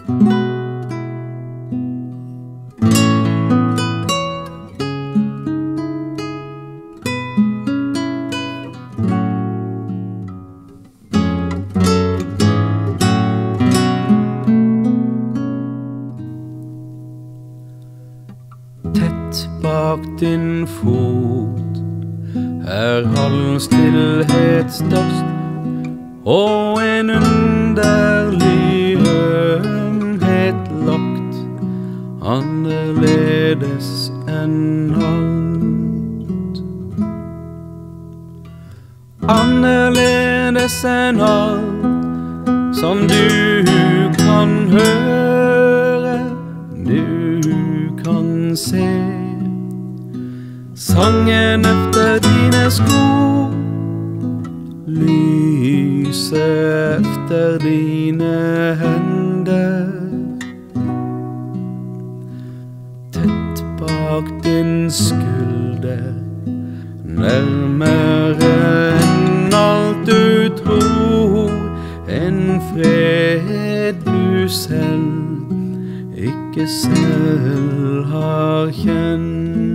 Tett bak din fot all stillhet størst, og en underlig ømhet lagt, annerledes enn alt. Annerledes enn alt som du kan høre, du kan se. Sangen efter dine sko, lyset efter dine hender. Tett bak din skulder, nærmere enn alt du tror. En fred du selv ikke selv har kjent.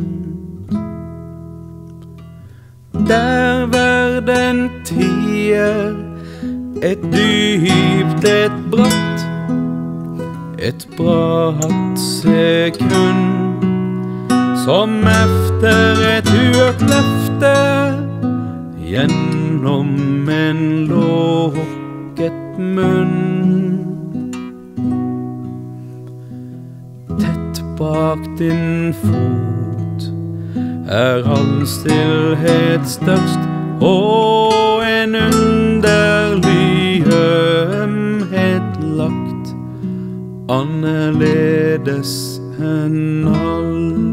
Der verden tier, et dypt, et bratt, et bratt sekund, som efter et hørt løfte, gjennom en lukket munn. Tett bak din fot all stillhet størst, og en underlig ømhet lagt, annerledes enn alt.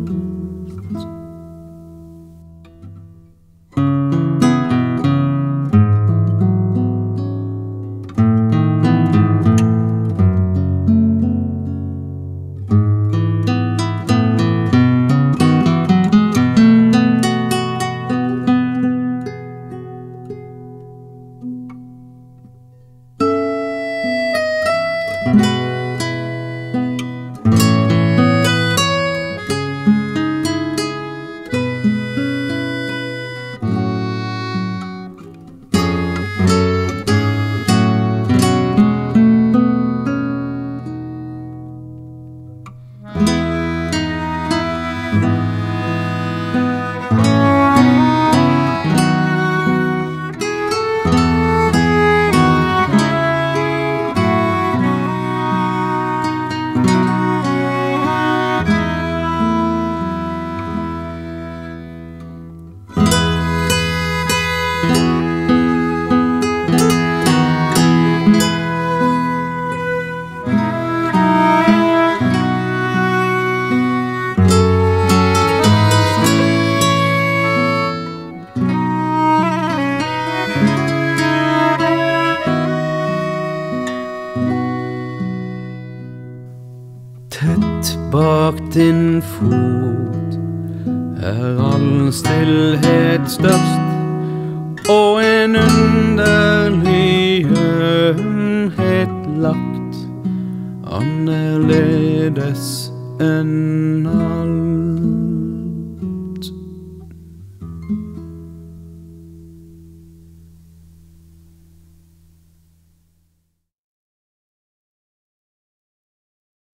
Tett bak din fot all stillhet størst, og en underlig ømhet lagt, annerledes enn alt.